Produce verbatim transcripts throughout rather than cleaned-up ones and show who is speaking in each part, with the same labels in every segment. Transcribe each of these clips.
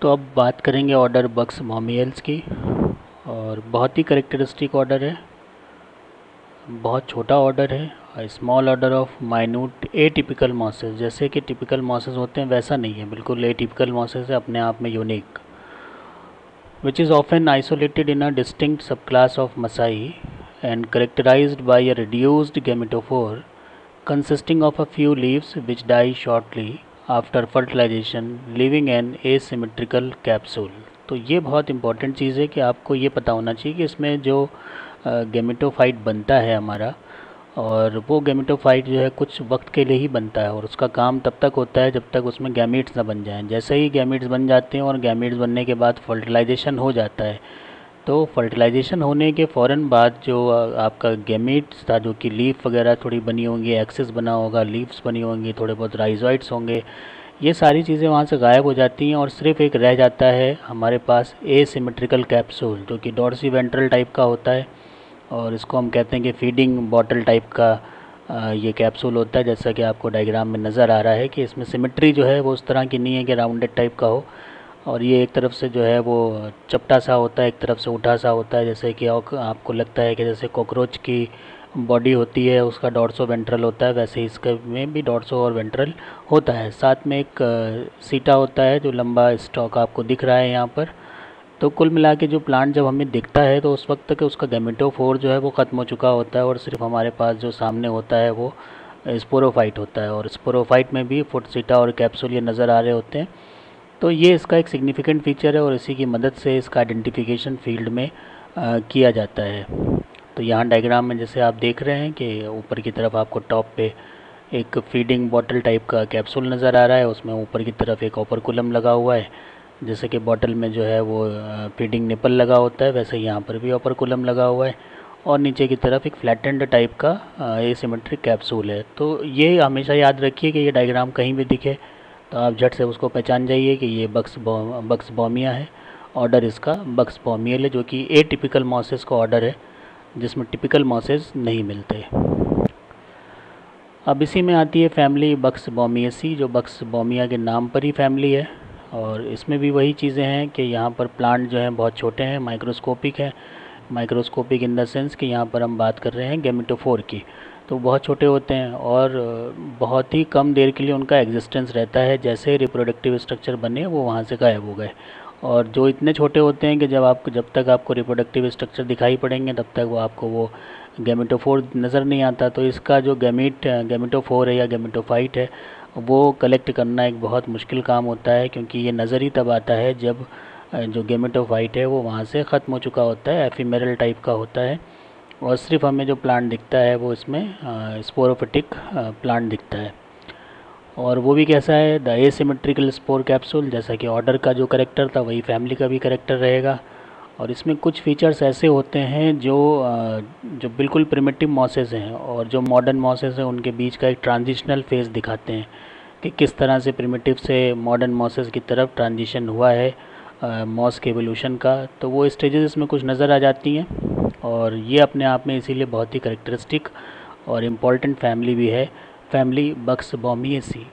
Speaker 1: तो अब बात करेंगे ऑर्डर बक्स बॉमियल्स की। और बहुत ही करेक्टरिस्टिक ऑर्डर है, बहुत छोटा ऑर्डर है। Small order of minute a typical mosses, जैसे कि टिपिकल मॉसेस होते हैं वैसा नहीं है, बिल्कुल ए टिपिकल मॉसेस है, अपने आप में unique, which is often isolated in a distinct sub class of mosses and characterized by a reduced gametophore consisting of a few leaves which die shortly after fertilization leaving an asymmetrical capsule। तो ये बहुत important चीज़ है कि आपको ये पता होना चाहिए कि इसमें जो गेमेटोफाइट बनता है हमारा, और वो गेमेटोफाइट जो है कुछ वक्त के लिए ही बनता है और उसका काम तब तक होता है जब तक उसमें गैमीट्स ना बन जाएं। जैसे ही गैमीट्स बन जाते हैं और गैमीट्स बनने के बाद फर्टिलाइजेशन हो जाता है, तो फर्टिलाइजेशन होने के फ़ौरन बाद जो आपका गैमीट्स था, जो कि लीफ वगैरह थोड़ी बनी होंगी, एक्सेस बना होगा, लीव्स बनी होंगी, थोड़े बहुत राइजोइड्स होंगे, ये सारी चीज़ें वहाँ से गायब हो जाती हैं और सिर्फ एक रह जाता है हमारे पास एसिमेट्रिकल कैप्सूल, जो कि डॉर्सी वेंट्रल टाइप का होता है। और इसको हम कहते हैं कि फीडिंग बॉटल टाइप का आ, ये कैप्सूल होता है। जैसा कि आपको डायग्राम में नज़र आ रहा है कि इसमें सिमेट्री जो है वो उस तरह की नहीं है कि राउंडेड टाइप का हो, और ये एक तरफ से जो है वो चपटा सा होता है, एक तरफ से उठा सा होता है, जैसे कि आपको लगता है कि जैसे कॉकरोच की बॉडी होती है उसका डॉर्सो वेंट्रल होता है, वैसे ही इसके में भी डॉर्सो और वेंट्रल होता है। साथ में एक सीटा होता है जो लंबा स्टॉक आपको दिख रहा है यहाँ पर। तो कुल मिला के जो प्लांट जब हमें दिखता है तो उस वक्त तक उसका गैमेटोफोर जो है वो ख़त्म हो चुका होता है और सिर्फ हमारे पास जो सामने होता है वो स्पोरोफाइट होता है। और स्पोरोफाइट में भी फुट सीटा और कैप्सूल ये नज़र आ रहे होते हैं। तो ये इसका एक सिग्निफिकेंट फीचर है और इसी की मदद से इसका आइडेंटिफिकेशन फील्ड में आ, किया जाता है। तो यहाँ डायग्राम में जैसे आप देख रहे हैं कि ऊपर की तरफ आपको टॉप पे एक फीडिंग बॉटल टाइप का कैप्सूल नज़र आ रहा है, उसमें ऊपर की तरफ एक ओपरकुलम लगा हुआ है, जैसे कि बॉटल में जो है वो फीडिंग निपल लगा होता है, वैसे यहाँ पर भी ओपरकुलम लगा हुआ है, और नीचे की तरफ एक फ्लैटेंड टाइप का एसिमेट्रिक कैप्सूल है। तो ये हमेशा याद रखिए कि ये डायग्राम कहीं भी दिखे तो आप झट से उसको पहचान जाइए कि ये बक्स बक्स बॉमिया है। ऑर्डर इसका बक्स बॉमियल है, जो कि ए टिपिकल मॉसेस का ऑर्डर है, जिसमें टिपिकल मॉसेस नहीं मिलते। अब इसी में आती है फैमिली बक्स बॉमियसी, जो बक्स बॉमिया के नाम पर ही फैमिली है। और इसमें भी वही चीज़ें हैं कि यहाँ पर प्लांट जो हैं बहुत छोटे हैं, माइक्रोस्कोपिक हैं। माइक्रोस्कोपिक इन द सेंस कि यहाँ पर हम बात कर रहे हैं गैमेटोफोर की, तो बहुत छोटे होते हैं और बहुत ही कम देर के लिए उनका एग्जिस्टेंस रहता है। जैसे रिप्रोडक्टिव स्ट्रक्चर बने वो वहाँ से गायब हो गए। और जो इतने छोटे होते हैं कि जब आपको जब तक आपको रिप्रोडक्टिव स्ट्रक्चर दिखाई पड़ेंगे तब तक वो आपको वो गैमेटोफोर नज़र नहीं आता। तो इसका जो गैमीट गैमेटोफोर है या गैमेटोफाइट है वो कलेक्ट करना एक बहुत मुश्किल काम होता है, क्योंकि ये नज़र ही तब आता है जब जो गैमेटोफाइट है वो वहाँ से ख़त्म हो चुका होता है, एफिमेरल टाइप का होता है, और सिर्फ हमें जो प्लांट दिखता है वो इसमें स्पोरोफिटिक प्लांट दिखता है। और वो भी कैसा है, द एसिमेट्रिकल स्पोर कैप्सूल, जैसा कि ऑर्डर का जो करेक्टर था वही फैमिली का भी करेक्टर रहेगा। और इसमें कुछ फीचर्स ऐसे होते हैं जो जो बिल्कुल प्रिमिटिव मॉसेस हैं और जो मॉडर्न मॉसेस हैं उनके बीच का एक ट्रांजिशनल फेज़ दिखाते हैं कि किस तरह से प्रिमिटिव से मॉडर्न मॉसेस की तरफ ट्रांजिशन हुआ है मॉस के एवोल्यूशन का। तो वो स्टेजेस इसमें कुछ नज़र आ जाती हैं और ये अपने आप में इसीलिए बहुत ही करेक्टरिस्टिक और इम्पॉर्टेंट फैमिली भी है, फैमिली बक्स बॉमियसी।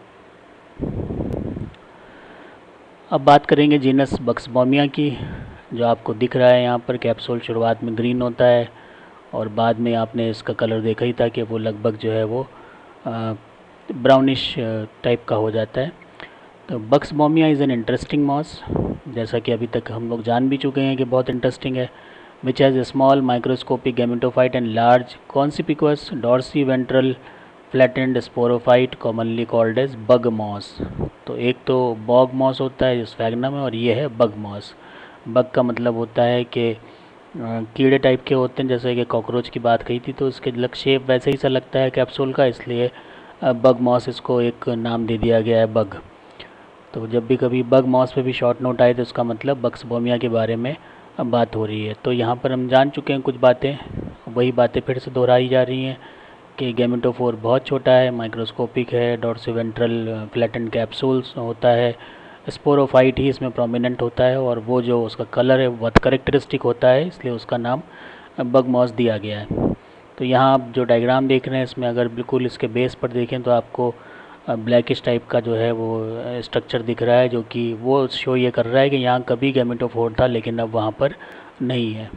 Speaker 1: अब बात करेंगे जीनस बक्स बॉमिया की, जो आपको दिख रहा है यहाँ पर। कैप्सूल शुरुआत में ग्रीन होता है और बाद में आपने इसका कलर देखा ही था कि वो लगभग जो है वो ब्राउनिश टाइप का हो जाता है। तो Buxbaumia is an interesting moss, जैसा कि अभी तक हम लोग जान भी चुके हैं कि बहुत इंटरेस्टिंग है, which has a small microscopic gametophyte and large conspicuous dorsiventral flattened sporophyte commonly called as bug moss. तो एक तो बॉग मॉस होता है जो स्फैग्नम है, और ये है बग मॉस। बग का मतलब होता है कि कीड़े टाइप के होते हैं, जैसे कि कॉकरोच की बात कही थी, तो इसके लग शेप वैसे ही सा लगता है कैप्सूल का, इसलिए बग मॉस इसको एक नाम दे दिया गया है, बग। तो जब भी कभी बग मॉस पे भी शॉर्ट नोट आए तो इसका मतलब बक्स बॉमिया के बारे में बात हो रही है। तो यहाँ पर हम जान चुके हैं कुछ बातें, वही बातें फिर से दोहराई जा रही हैं कि गैमेटोफोर बहुत छोटा है, माइक्रोस्कोपिक है, डॉर्सिवेंट्रल फ्लैटेंड कैप्सूल्स होता है, स्पोरोफाइट ही इसमें प्रोमिनेंट होता है, और वो जो उसका कलर है बहुत करेक्टरिस्टिक होता है, इसलिए उसका नाम बग मॉस दिया गया है। तो यहाँ आप जो डायग्राम देख रहे हैं इसमें अगर बिल्कुल इसके बेस पर देखें तो आपको ब्लैकिश टाइप का जो है वो स्ट्रक्चर दिख रहा है, जो कि वो शो ये कर रहा है कि यहाँ कभी गैमेटोफोर था लेकिन अब वहाँ पर नहीं है।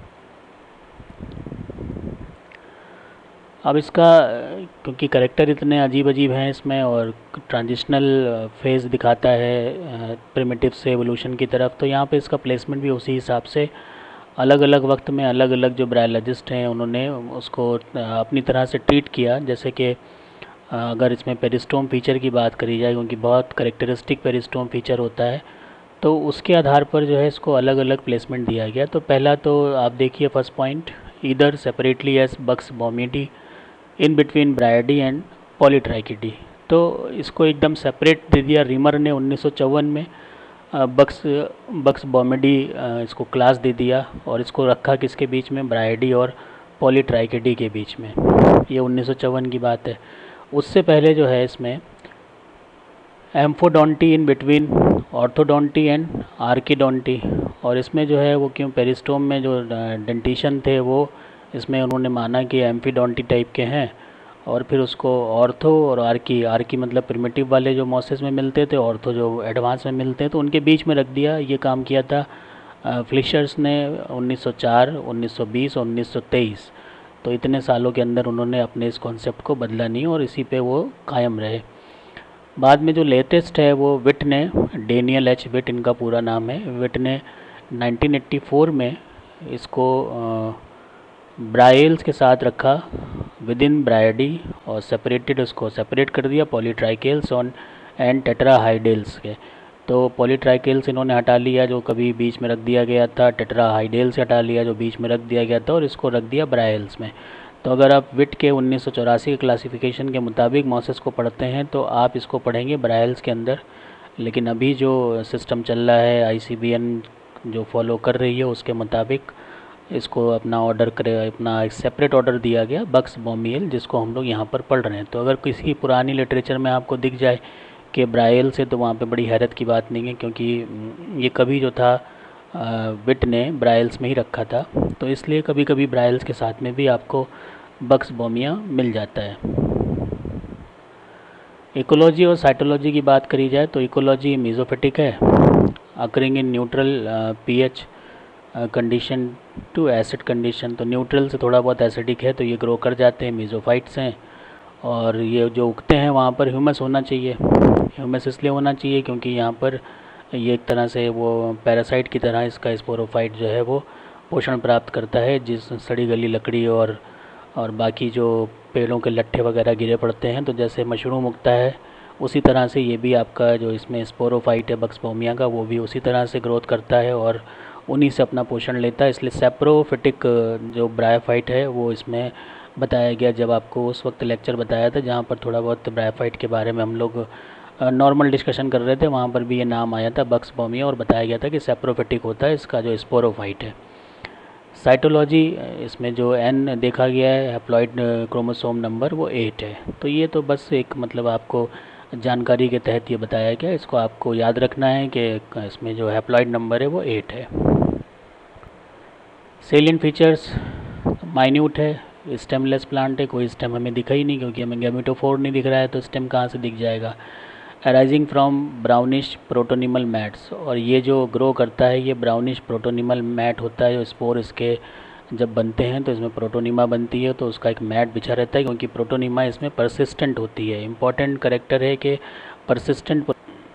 Speaker 1: अब इसका क्योंकि करेक्टर इतने अजीब अजीब हैं इसमें और ट्रांजिशनल फेज़ दिखाता है प्रिमिटिव से एवोल्यूशन की तरफ, तो यहाँ पे इसका प्लेसमेंट भी उसी हिसाब से अलग अलग वक्त में अलग अलग जो ब्रायोलॉजिस्ट हैं उन्होंने उसको अपनी तरह से ट्रीट किया। जैसे कि अगर इसमें पेरिस्टोम फीचर की बात करी जाए, क्योंकि बहुत करेक्टरिस्टिक पेरिस्टोम फीचर होता है, तो उसके आधार पर जो है इसको अलग अलग प्लेसमेंट दिया गया। तो पहला तो आप देखिए फर्स्ट पॉइंट, इधर separately as Buxbaumiidae in between Bryidae and Polytrichidae, तो इसको एकदम सेपरेट दे दिया रीमर ने उन्नीस सौ चौवन में। बक्स बक्स बॉमिडी इसको क्लास दे दिया और इसको रखा किसके बीच में, ब्रायडी और पॉलीट्राइकिडी के बीच में। ये उन्नीस सौ चौवन की बात है। उससे पहले जो है इसमें एम्फोडोंटी इन बिटवीन ऑर्थोडोंटी एंड आर्किडोंटी, और इसमें जो है वो क्यों पेरिस्टोम में जो डेंटिशन थे वो इसमें उन्होंने माना कि एम्फीडोंटी टाइप के हैं, और फिर उसको ऑर्थो और आर्की, आर्की मतलब प्रिमिटिव वाले जो मॉसेस में मिलते थे, ऑर्थो जो एडवांस में मिलते हैं, तो उनके बीच में रख दिया। ये काम किया था फ्लिशर्स ने उन्नीस सौ चार, उन्नीस सौ बीस और उन्नीस सौ तेईस। तो इतने सालों के अंदर उन्होंने अपने इस कॉन्सेप्ट को बदला नहीं और इसी पे वो कायम रहे। बाद में जो लेटेस्ट है वो विट ने, डेनियल एच विट इनका पूरा नाम है, विट ने नाइनटीन एटी फोर में इसको ब्राइल्स के साथ रखा विद इन ब्रायडी और सेपरेटेड, उसको सेपरेट कर दिया पॉलीट्राइकेल्स ऑन एंड टेट्राहाइडेल्स के। तो पॉलीट्राइकेल्स इन्होंने हटा लिया जो कभी बीच में रख दिया गया था, टेट्राहाइडेल्स हटा लिया जो बीच में रख दिया गया था, और इसको रख दिया ब्राइल्स में। तो अगर आप विट के उन्नीस सौ चौरासी के क्लासिफिकेशन के मुताबिक मॉसेस को पढ़ते हैं तो आप इसको पढ़ेंगे ब्राइल्स के अंदर। लेकिन अभी जो सिस्टम चल रहा है आई सी बी एन जो फॉलो कर रही है उसके मुताबिक इसको अपना ऑर्डर करे, अपना एक सेपरेट ऑर्डर दिया गया बक्स बॉमियल, जिसको हम लोग यहाँ पर पढ़ रहे हैं। तो अगर किसी पुरानी लिटरेचर में आपको दिख जाए कि ब्राइल से, तो वहाँ पे बड़ी हैरत की बात नहीं है, क्योंकि ये कभी जो था विट ने ब्राइल्स में ही रखा था, तो इसलिए कभी कभी ब्राइल्स के साथ में भी आपको बक्स बॉमिया मिल जाता है। इकोलॉजी और साइटोलॉजी की बात करी जाए तो इकोलॉजी मीज़ोफिटिक है, occurring in neutral pH condition to acid condition. तो न्यूट्रल से थोड़ा बहुत एसिडिक है तो ये ग्रो कर जाते हैं, मीज़ोफाइट्स हैं, और ये जो उगते हैं वहाँ पर ह्यूमस होना चाहिए। ह्यूमस इसलिए होना चाहिए क्योंकि यहाँ पर ये एक तरह से वो पैरासाइट की तरह इसका स्पोरोफाइट जो है वो पोषण प्राप्त करता है, जिस सड़ी गली लकड़ी और और बाकी जो पेड़ों के लट्ठे वगैरह गिरे पड़ते हैं, तो जैसे मशरूम उगता है उसी तरह से ये भी आपका जो इसमें स्पोरोफाइट है बक्सबोमिया का, वो भी उसी तरह से ग्रोथ करता है और उन्हीं से अपना पोषण लेता है। इसलिए सेप्रोफिटिक जो ब्रायोफाइट है वो इसमें बताया गया, जब आपको उस वक्त लेक्चर बताया था जहाँ पर थोड़ा बहुत ब्रायोफाइट के बारे में हम लोग नॉर्मल डिस्कशन कर रहे थे, वहाँ पर भी ये नाम आया था बक्सबोमिया, और बताया गया था कि सेप्रोफिटिक होता है इसका जो स्पोरोफाइट है। साइटोलॉजी, इसमें जो एन देखा गया है हैप्लॉइड क्रोमोसोम नंबर वो एट है। तो ये तो बस एक मतलब आपको जानकारी के तहत ये बताया गया, इसको आपको याद रखना है कि इसमें जो हैप्लॉइड नंबर है वो एट है। सेलिएंट फीचर्स माइन्यूट है, स्टेमलेस प्लांट है, कोई स्टेम हमें दिखा ही नहीं क्योंकि हमें गैमेटोफोर नहीं दिख रहा है, तो स्टेम कहाँ से दिख जाएगा। Arising from brownish protonemal mats, और ये जो ग्रो करता है ये ब्राउनिश प्रोटोनिमल मैट होता है, जो स्पोर इसके जब बनते हैं तो इसमें प्रोटोनिमा बनती है, तो उसका एक मैट बिछा रहता है क्योंकि प्रोटोनिमा इसमें परसिस्टेंट होती है। इंपॉर्टेंट करेक्टर है कि परसिस्टेंट।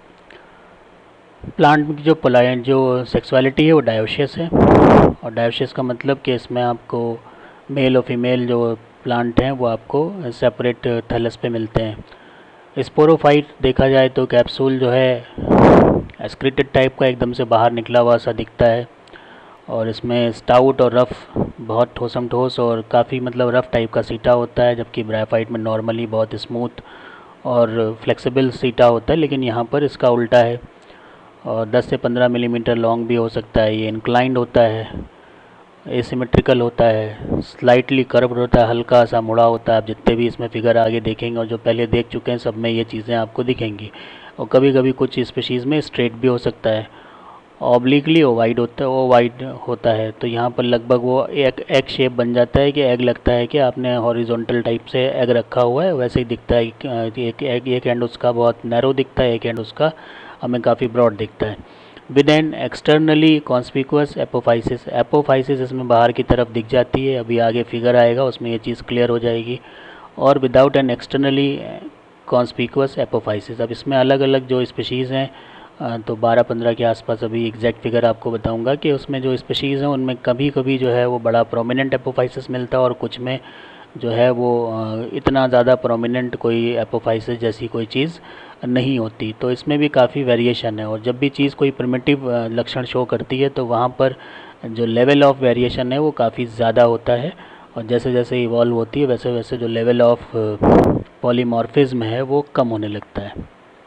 Speaker 1: प्लांट की जो पलायन जो सेक्सुअलिटी है वो डायोशियस है, और डायोशियस का मतलब कि इसमें आपको मेल और फीमेल जो प्लांट हैं वो आपको सेपरेट थैलस पे मिलते हैं। स्पोरोफाइट देखा जाए तो कैप्सूल जो है एस्क्रीटेड टाइप का एकदम से बाहर निकला हुआ सा दिखता है, और इसमें स्टाउट और रफ़, बहुत ठोसम ठोस और काफ़ी मतलब रफ़ टाइप का सीटा होता है, जबकि ब्रायोफाइट में नॉर्मली बहुत स्मूथ और फ्लेक्सिबल सीटा होता है, लेकिन यहाँ पर इसका उल्टा है, और दस से पंद्रह मिलीमीटर लॉन्ग भी हो सकता है। ये इंक्लाइंड होता है, एसिमेट्रिकल होता है, स्लाइटली कर्व होता है, हल्का सा मुड़ा होता है। आप जितने भी इसमें फिगर आगे देखेंगे और जो पहले देख चुके हैं सब में ये चीज़ें आपको दिखेंगी, और कभी कभी कुछ स्पीशीज़ में स्ट्रेट भी हो सकता है। ऑब्लिकली ओवाइड होता है ओवाइड होता है। तो यहाँ पर लगभग वो एक एग शेप बन जाता है कि एग लगता है कि आपने हॉरिजॉन्टल टाइप से एग रखा हुआ है, वैसे ही दिखता है। एक एग एक एंड उसका बहुत नैरो दिखता है, एक एंड उसका हमें काफ़ी ब्रॉड दिखता है। With an externally conspicuous apophysis, apophysis इसमें बाहर की तरफ दिख जाती है, अभी आगे फिगर आएगा उसमें ये चीज़ क्लियर हो जाएगी। और without an externally conspicuous apophysis, अब इसमें अलग अलग जो स्पीशीज़ हैं तो बारह पंद्रह के आसपास अभी एग्जैक्ट फिगर आपको बताऊंगा कि उसमें जो स्पीशीज़ हैं उनमें कभी कभी जो है वो बड़ा प्रोमिनेंट एपोफाइसिस मिलता है और कुछ में जो है वो इतना ज़्यादा प्रोमिनेंट कोई एपोफाइसिस जैसी कोई चीज़ नहीं होती। तो इसमें भी काफ़ी वेरिएशन है, और जब भी चीज़ कोई प्रिमिटिव लक्षण शो करती है तो वहाँ पर जो लेवल ऑफ वेरिएशन है वो काफ़ी ज़्यादा होता है, और जैसे जैसे इवॉल्व होती है वैसे वैसे जो लेवल ऑफ पॉलीमॉर्फिज्म है वो कम होने लगता है।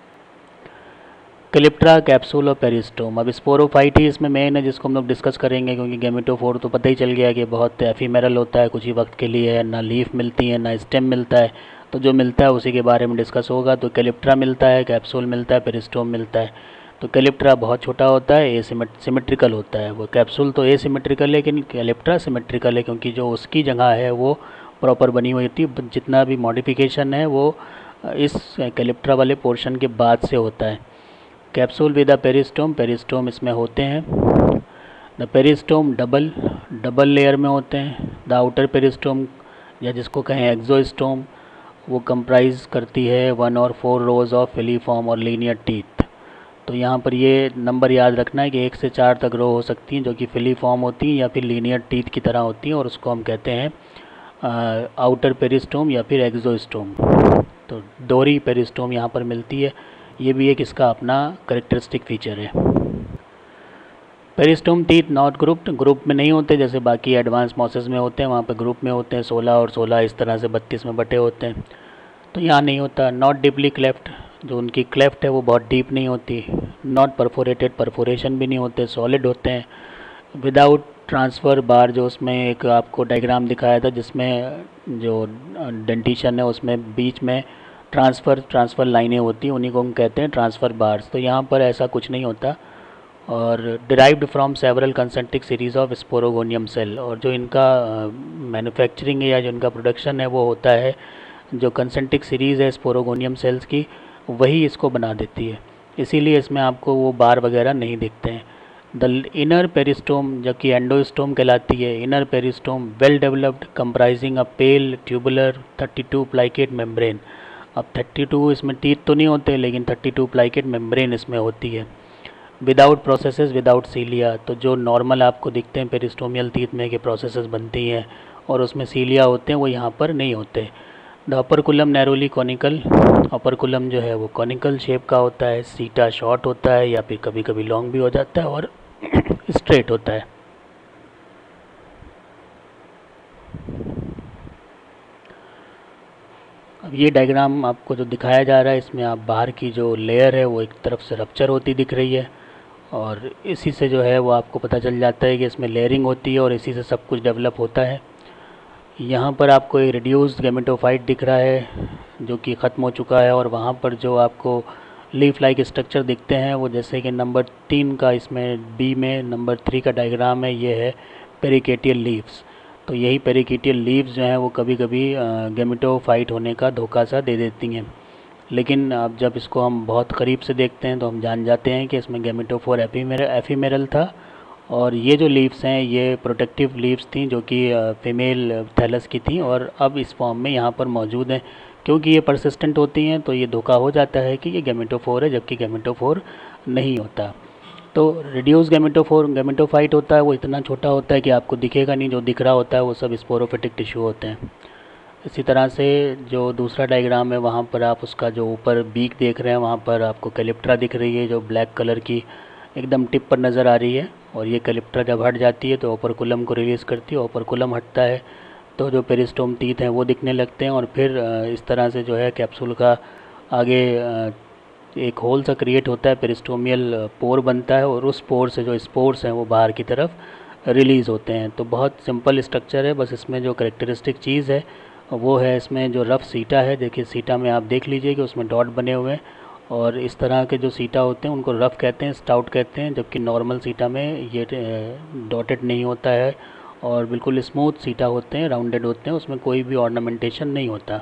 Speaker 1: कैलिप्ट्रा, कैप्सूल और पेरिस्टोम, अब स्पोरोफाइट ही इसमें मेन है जिसको हम लोग डिस्कस करेंगे, क्योंकि गेमेटोफोर तो पता ही चल गया कि बहुत एफीमेरल होता है, कुछ ही वक्त के लिए है, ना लीफ मिलती है ना स्टेम मिलता है, तो जो मिलता है उसी के बारे में डिस्कस होगा। तो कैलिप्ट्रा मिलता है, कैप्सूल मिलता है, पेरिस्टोम मिलता है। तो कैलिप्ट्रा बहुत छोटा होता है, ए सिमेट्रिकल होता है, वो कैप्सूल तो ए सिमेट्रिकल है लेकिन कैलिप्ट्रा सिमेट्रिकल है, क्योंकि जो उसकी जगह है वो प्रॉपर बनी हुई होती है, जितना भी मॉडिफिकेशन है वो इस कैलिप्ट्रा वाले पोर्शन के बाद से होता है। Capsule with the peristome, peristome इसमें होते हैं। The peristome double double layer में होते हैं। द आउटर पेरिस्टोम या जिसको कहें एक्सोस्टोम, वो कंप्राइज करती है वन और फोर रोज ऑफ फिलीफॉर्म और लीनियर टीथ। तो यहाँ पर ये नंबर याद रखना है कि एक से चार तक रो हो सकती हैं जो कि फिलीफॉर्म होती हैं या फिर लीनियर टीथ की तरह होती हैं, और उसको हम कहते हैं आउटर पेरिस्टोम या फिर एक्सोस्टोम। तो दोहरी पेरिस्टोम यहाँ पर मिलती है, ये भी एक इसका अपना करेक्टरिस्टिक फीचर है। Peristome teeth not grouped, group में नहीं होते जैसे बाकी एडवांस मॉसेस में होते हैं, वहाँ पे ग्रुप में होते हैं, सोलह और सोलह इस तरह से बत्तीस में बटे होते हैं, तो यहाँ नहीं होता। नॉट डीपली क्लेफ्ट, जो उनकी क्लेफ्ट है वो बहुत डीप नहीं होती। नॉट परफोरेटेड, परफोरेशन भी नहीं होते, सॉलिड होते हैं। विदाउट ट्रांसफ़र बार, जो उसमें एक आपको डायग्राम दिखाया था जिसमें जो डेंटिशन है उसमें बीच में ट्रांसफ़र ट्रांसफ़र लाइनें होती हैं, उन्हीं को हम कहते हैं ट्रांसफ़र बार्स। तो यहाँ पर ऐसा कुछ नहीं होता। और derived from several concentric series of sporogonium cell, और जो इनका मैन्युफैक्चरिंग है या जो इनका प्रोडक्शन है वो होता है जो कंसेंट्रिक सीरीज़ है स्पोरोगोनियम सेल्स की, वही इसको बना देती है, इसीलिए इसमें आपको वो बार वगैरह नहीं दिखते हैं। द इनर पेरिस्टोम, जबकि एंडोस्टोम कहलाती है, inner peristome well developed comprising a pale tubular thirty two plicate membrane. अब थर्टी टू इसमें टीथ तो नहीं होते लेकिन थर्टी टू प्लाइकेट मेम्ब्रेन इसमें होती है। विदाउट प्रोसेसेस विदाउट सीलिया, तो जो नॉर्मल आपको दिखते हैं पेरिस्टोमियल टीथ में कि प्रोसेसेस बनती हैं और उसमें सीलिया होते हैं, वो यहाँ पर नहीं होते। The operculum narrowly conical, operculum जो है वो कॉनिकल शेप का होता है, सीटा शॉर्ट होता है या फिर कभी कभी लॉन्ग भी हो जाता है और स्ट्रेट होता है। अब ये डायग्राम आपको जो दिखाया जा रहा है इसमें आप बाहर की जो लेयर है वो एक तरफ से रप्चर होती दिख रही है, और इसी से जो है वो आपको पता चल जाता है कि इसमें लेयरिंग होती है और इसी से सब कुछ डेवलप होता है। यहाँ पर आपको एक रिड्यूस्ड गैमेटोफाइट दिख रहा है जो कि ख़त्म हो चुका है, और वहाँ पर जो आपको लीफ लाइक स्ट्रक्चर दिखते हैं वो जैसे कि नंबर तीन का इसमें बी में नंबर थ्री का डायग्राम है, ये है पेरिकेटियल लीव्स। तो यही पेरिकेटियल लीव्स जो हैं वो कभी कभी गैमेटोफाइट होने का धोखा सा दे देती हैं, लेकिन अब जब इसको हम बहुत करीब से देखते हैं तो हम जान जाते हैं कि इसमें गैमेटोफोर एफीमेरल एफीमेरल था, और ये जो लीव्स हैं ये प्रोटेक्टिव लीव्स थी जो कि फीमेल थैलस की थी, और अब इस फॉर्म में यहाँ पर मौजूद हैं। क्योंकि ये परसिस्टेंट होती हैं तो ये धोखा हो जाता है कि ये गैमेटोफोर है, जबकि गैमेटोफोर नहीं होता। तो रिड्यूस गैमेटोफोर गैमेटोफाइट होता है वो इतना छोटा होता है कि आपको दिखेगा नहीं, जो दिख रहा होता है वो सब स्पोरोफिटिक टिश्यू होते हैं। इसी तरह से जो दूसरा डायग्राम है वहाँ पर आप उसका जो ऊपर बीक देख रहे हैं वहाँ पर आपको कैलिप्ट्रा दिख रही है जो ब्लैक कलर की एकदम टिप पर नज़र आ रही है, और ये कैलिप्ट्रा जब हट जाती है तो ओपरकुलम को रिलीज़ करती है, ओपरकुलम हटता है तो जो पेरिस्टोम टीथ हैं वो दिखने लगते हैं, और फिर इस तरह से जो है कैप्सूल का आगे एक होल सा क्रिएट होता है, पेरिस्टोमियल पोर बनता है, और उस पोर से जो स्पोर्स हैं वो बाहर की तरफ रिलीज़ होते हैं। तो बहुत सिंपल स्ट्रक्चर है, बस इसमें जो करेक्टरिस्टिक चीज़ है वो है इसमें जो रफ़ सीटा है। देखिए सीटा में आप देख लीजिए कि उसमें डॉट बने हुए हैं, और इस तरह के जो सीटा होते हैं उनको रफ़ कहते हैं, स्टाउट कहते हैं, जबकि नॉर्मल सीटा में ये डॉटेड नहीं होता है और बिल्कुल स्मूथ सीटा होते हैं, राउंडेड होते हैं, उसमें कोई भी ऑर्नामेंटेशन नहीं होता।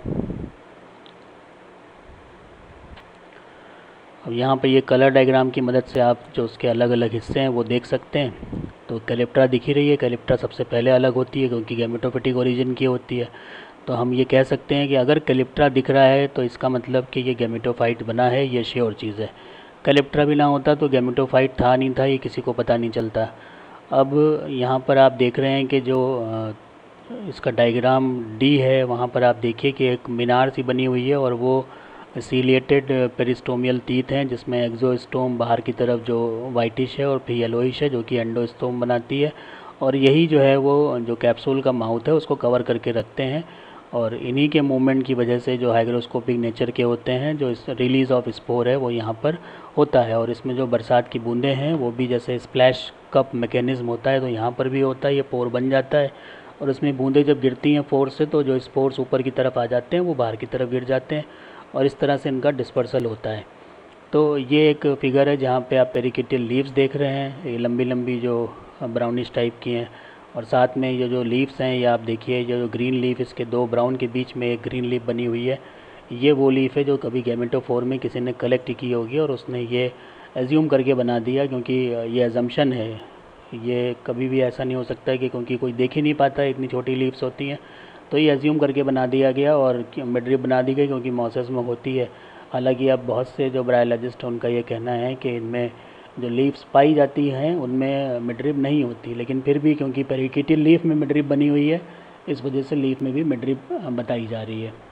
Speaker 1: अब यहाँ पे ये कलर डायग्राम की मदद से आप जो उसके अलग अलग हिस्से हैं वो देख सकते हैं। तो कैलिप्ट्रा दिख ही रही है, कैलिप्ट्रा सबसे पहले अलग होती है क्योंकि गैमेटोफिटिक ओरिजिन की होती है। तो हम ये कह सकते हैं कि अगर कैलिप्ट्रा दिख रहा है तो इसका मतलब कि ये गैमेटोफाइट बना है, ये श्योर चीज़ है। कैलिप्ट्रा भी ना होता तो गैमेटोफाइट था नहीं था ये किसी को पता नहीं चलता। अब यहाँ पर आप देख रहे हैं कि जो इसका डायग्राम डी है वहाँ पर आप देखिए कि एक मीनार सी बनी हुई है और वो सीलिएटेड पेरिस्टोमियल टीथ हैं, जिसमें एक्सोस्टोम बाहर की तरफ जो वाइटिश है और फिर येलोइश है जो कि एंडोस्टोम बनाती है, और यही जो है वो जो कैप्सूल का माउथ है उसको कवर करके रखते हैं। और इन्हीं के मूवमेंट की वजह से जो हाइग्रोस्कोपिक नेचर के होते हैं, जो इस रिलीज़ ऑफ स्पोर है वो यहाँ पर होता है। और इसमें जो बरसात की बूंदें हैं वो भी जैसे स्प्लैश कप मैकेनिज़्म होता है तो यहाँ पर भी होता है, ये पोर बन जाता है और इसमें बूंदें जब गिरती हैं फोर्स से तो जो स्पोर्स ऊपर की तरफ आ जाते हैं वो बाहर की तरफ गिर जाते हैं और इस तरह से इनका डिस्पर्सल होता है। तो ये एक फिगर है जहाँ पे आप पेरिकिटिल लीव्स देख रहे हैं, ये लंबी लंबी जो ब्राउनिश टाइप की हैं, और साथ में ये जो लीव्स हैं ये आप देखिए, ये जो ग्रीन लीफ इसके दो ब्राउन के बीच में एक ग्रीन लीफ बनी हुई है, ये वो लीफ है जो कभी गैमेटोफोर में किसी ने कलेक्ट की होगी और उसने ये एज्यूम करके बना दिया, क्योंकि ये एजम्पशन है, ये कभी भी ऐसा नहीं हो सकता है कि क्योंकि कोई देख ही नहीं पाता इतनी छोटी लीव्स होती हैं, तो ये एज्यूम करके बना दिया गया और मिडरिप बना दी गई क्योंकि मॉसेस में होती है। हालांकि अब बहुत से जो ब्रायोलॉजिस्ट हैं उनका ये कहना है कि इनमें जो लीव्स पाई जाती हैं उनमें मिडरिप नहीं होती, लेकिन फिर भी क्योंकि पेरिकिटिल लीफ में मिडरिप बनी हुई है इस वजह से लीफ में भी मिडरिप बताई जा रही है।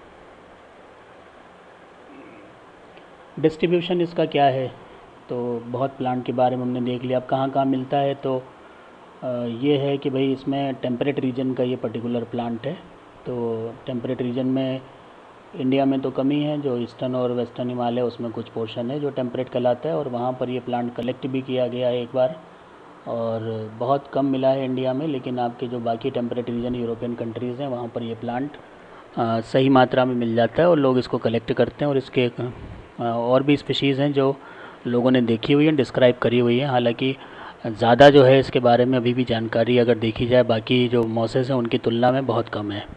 Speaker 1: डिस्ट्रीब्यूशन इसका क्या है, तो बहुत प्लांट के बारे में हमने देख लिया। अब कहाँ कहाँ मिलता है, तो ये है कि भाई इसमें टेम्परेट रीजन का ये पर्टिकुलर प्लांट है। तो टेम्परेट रीजन में इंडिया में तो कमी है, जो ईस्टर्न और वेस्टर्न हिमालय उसमें कुछ पोर्शन है जो टेम्परेट कहलाता है और वहाँ पर ये प्लांट कलेक्ट भी किया गया है एक बार, और बहुत कम मिला है इंडिया में। लेकिन आपके जो बाकी टेम्परेट रीजन यूरोपियन कंट्रीज़ हैं वहाँ पर ये प्लांट आ, सही मात्रा में मिल जाता है और लोग इसको कलेक्ट करते हैं। और इसके आ, और भी स्पीशीज़ हैं जो लोगों ने देखी हुई है, डिस्क्राइब करी हुई है। हालांकि ज़्यादा जो है इसके बारे में अभी भी जानकारी अगर देखी जाए बाकी जो मॉसेस हैं उनकी तुलना में बहुत कम है।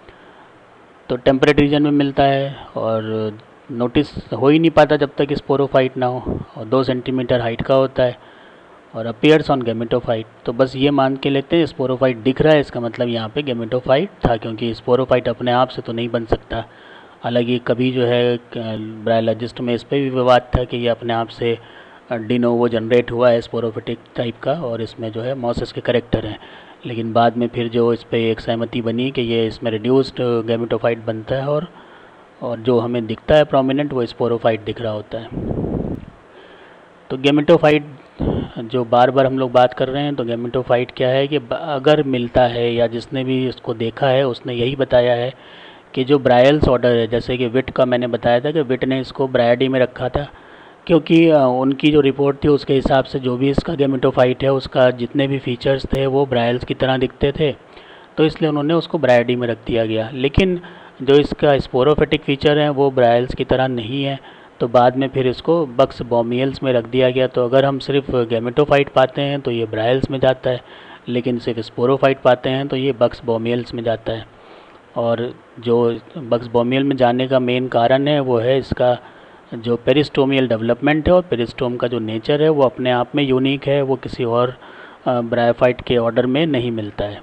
Speaker 1: तो टेम्परेट रीजन में मिलता है और नोटिस हो ही नहीं पाता जब तक स्पोरोफाइट ना हो, और दो सेंटीमीटर हाइट का होता है और अपीयर्स ऑन गैमेटोफाइट। तो बस ये मान के लेते हैं स्पोरोफाइट दिख रहा है, इसका मतलब यहाँ पे गैमेटोफाइट था, क्योंकि स्पोरोफाइट अपने आप से तो नहीं बन सकता। हालांकि कभी जो है ब्रायोलॉजिस्ट में इस पर भी विवाद था कि ये अपने आप से डिनोवो जनरेट हुआ है स्पोरोफिटिक टाइप का और इसमें जो है मॉसेस के करेक्टर हैं, लेकिन बाद में फिर जो इस पर एक सहमति बनी कि ये इसमें रिड्यूस्ड गैमेटोफाइट बनता है और और जो हमें दिखता है प्रोमिनेंट वो स्पोरोफाइट दिख रहा होता है। तो गैमेटोफाइट जो बार बार हम लोग बात कर रहे हैं, तो गैमेटोफाइट क्या है कि अगर मिलता है या जिसने भी इसको देखा है उसने यही बताया है कि जो ब्रायल्स ऑर्डर है, जैसे कि विट का मैंने बताया था कि विट ने इसको ब्रायडी में रखा था, क्योंकि उनकी जो रिपोर्ट थी उसके हिसाब से जो भी इसका गैमेटोफाइट है उसका जितने भी फीचर्स थे वो ब्रायल्स की तरह दिखते थे, तो इसलिए उन्होंने उसको ब्रायडी में रख दिया गया। लेकिन जो इसका स्पोरोफिटिक फीचर है वो ब्रायल्स की तरह नहीं है, तो बाद में फिर इसको बक्स बॉमियल्स में रख दिया गया। तो अगर हम सिर्फ गैमेटोफाइट पाते हैं तो ये ब्रायल्स में जाता है, लेकिन सिर्फ स्पोरोफाइट पाते हैं तो ये बक्स बॉमियल्स में जाता है। और जो बक्स बॉमियल में जाने का मेन कारण है वो है इसका जो पेरिस्टोमियल डेवलपमेंट है, और पेरिस्टोम का जो नेचर है वो अपने आप में यूनिक है, वो किसी और ब्रायोफाइट के ऑर्डर में नहीं मिलता है।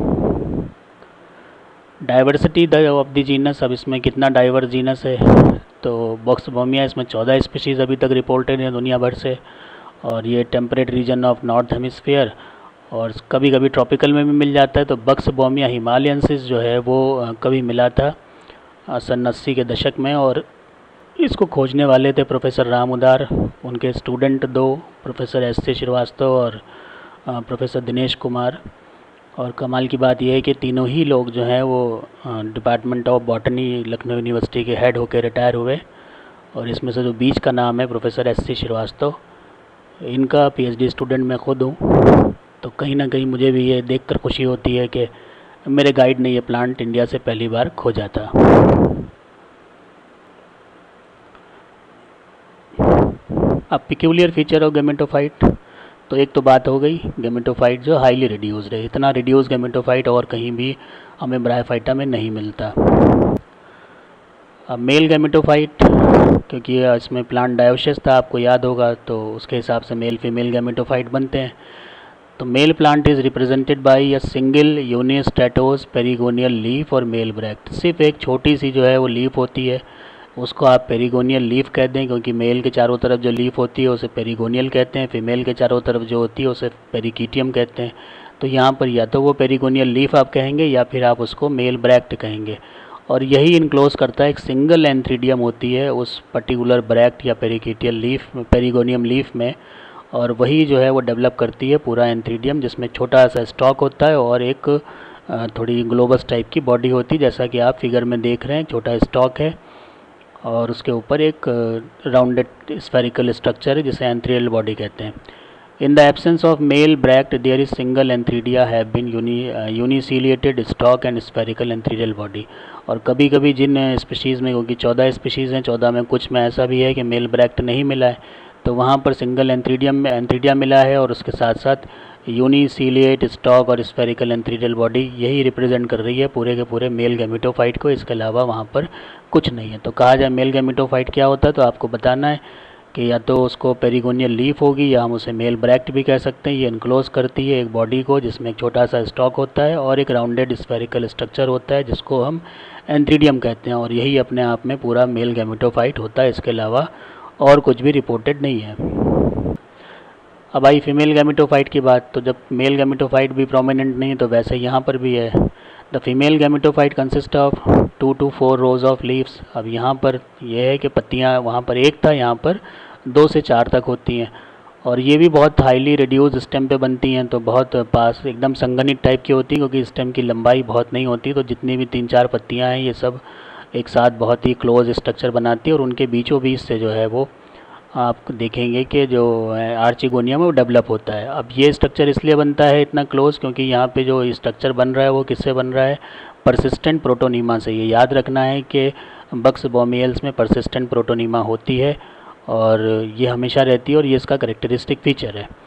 Speaker 1: डाइवर्सिटी ऑफ द जीनस, अब इसमें कितना डाइवर्स जीनस है, तो बॉक्सबोमिया इसमें चौदह स्पीशीज़ अभी तक रिपोर्टेड हैं दुनिया भर से, और ये temperate region of north hemisphere और कभी कभी ट्रॉपिकल में भी मिल जाता है। तो बक्सबोमिया हिमालयंसिस जो है वो कभी मिला था सन अस्सी के दशक में, और इसको खोजने वाले थे प्रोफेसर राम उदार, उनके स्टूडेंट दो प्रोफेसर एस सी श्रीवास्तव और प्रोफेसर दिनेश कुमार। और कमाल की बात यह है कि तीनों ही लोग जो हैं वो department of botany Lucknow university के हेड होकर रिटायर हुए, और इसमें से जो बीच का नाम है प्रोफेसर एस सी श्रीवास्तव, इनका पीएचडी स्टूडेंट मैं खुद हूँ। तो कहीं ना कहीं मुझे भी ये देखकर खुशी होती है कि मेरे गाइड ने ये प्लांट इंडिया से पहली बार खोजा था। अब पिक्यूलियर फीचर ऑफ गैमेटोफाइट, तो एक तो बात हो गई गैमेटोफाइट जो हाईली रिड्यूस्ड है, इतना रिड्यूस गैमेटोफाइट और कहीं भी हमें ब्रायोफाइटा में नहीं मिलता। अब मेल गैमेटोफाइट, क्योंकि इसमें प्लांट डायोसिस था आपको याद होगा, तो उसके हिसाब से मेल फीमेल गैमेटोफाइट बनते हैं। तो male plant is represented by a single unistratose perigonial leaf और मेल ब्रैक्ट, सिर्फ एक छोटी सी जो है वो लीफ होती है, उसको आप पेरिगोनियल लीफ कहते हैं, क्योंकि मेल के चारों तरफ जो लीफ होती है उसे पेरिगोनियल कहते हैं, फीमेल के चारों तरफ जो होती है उसे पेरिकीटियम कहते हैं। तो यहाँ पर या तो वो पेरिगोनियल लीफ आप कहेंगे या फिर आप उसको मेल ब्रैक्ट कहेंगे, और यही इनक्लोज करता है एक सिंगल एंथ्रीडियम होती है उस पर्टिकुलर ब्रैक्ट या पेरिकीटियल लीफ पेरिगोनियम लीफ में, और वही जो है वो डेवलप करती है पूरा एंथ्रीडियम, जिसमें छोटा सा स्टॉक होता है और एक थोड़ी ग्लोबस टाइप की बॉडी होती है, जैसा कि आप फिगर में देख रहे हैं। छोटा स्टॉक है और उसके ऊपर एक राउंडेड स्फेरिकल स्ट्रक्चर है जिसे एंथ्रियल बॉडी कहते हैं। In the absence of male bract there is single antheridia have been uniciliated stalk and spherical antheridial body. और कभी कभी जिन स्पीशीज़ में, क्योंकि चौदह स्पीशीज़ हैं, चौदह में कुछ में ऐसा भी है कि मेल ब्रैक्ट नहीं मिला है, तो वहाँ पर सिंगल एंथ्रीडियम में एंथ्रीडिया मिला है और उसके साथ साथ यूनिसिलिएट स्टॉक और स्फेरिकल एंथ्रीडियल बॉडी, यही रिप्रेजेंट कर रही है पूरे के पूरे मेल गैमेटोफाइट को। इसके अलावा वहाँ पर कुछ नहीं है। तो कहा जाए मेल गैमेटोफाइट क्या होता है, तो आपको बताना है कि या तो उसको पेरिगोनियल लीफ होगी या हम उसे मेल ब्रैक्ट भी कह सकते हैं। ये इनक्लोज करती है एक बॉडी को जिसमें एक छोटा सा स्टॉक होता है और एक राउंडेड स्फेरिकल स्ट्रक्चर होता है जिसको हम एंथ्रीडियम कहते हैं, और यही अपने आप में पूरा मेल गैमेटोफाइट होता है। इसके अलावा और कुछ भी रिपोर्टेड नहीं है। अब आई फीमेल गैमेटोफाइट की बात, तो जब मेल गैमेटोफाइट भी प्रोमिनेंट नहीं है तो वैसे यहाँ पर भी है। The female gametophyte consist of two two four rows of leaves. अब यहाँ पर यह है कि पत्तियाँ वहाँ पर एक था, यहाँ पर दो से चार तक होती हैं, और ये भी बहुत हाईली रिड्यूस स्टेम पे बनती हैं, तो बहुत पास एकदम संघनित टाइप की होती है, क्योंकि स्टेम की लंबाई बहुत नहीं होती। तो जितनी भी तीन चार पत्तियाँ हैं ये सब एक साथ बहुत ही क्लोज स्ट्रक्चर बनाती है, और उनके बीचों बीच से जो है वो आप देखेंगे कि जो आर्चिगोनियम है वो डेवलप होता है। अब ये स्ट्रक्चर इसलिए बनता है इतना क्लोज, क्योंकि यहाँ पे जो स्ट्रक्चर बन रहा है वो किससे बन रहा है, परसिस्टेंट प्रोटोनीमा से। ये याद रखना है कि बक्स बॉमियल्स में परसिस्टेंट प्रोटोनीमा होती है और ये हमेशा रहती है, और ये इसका करेक्टरिस्टिक फीचर है।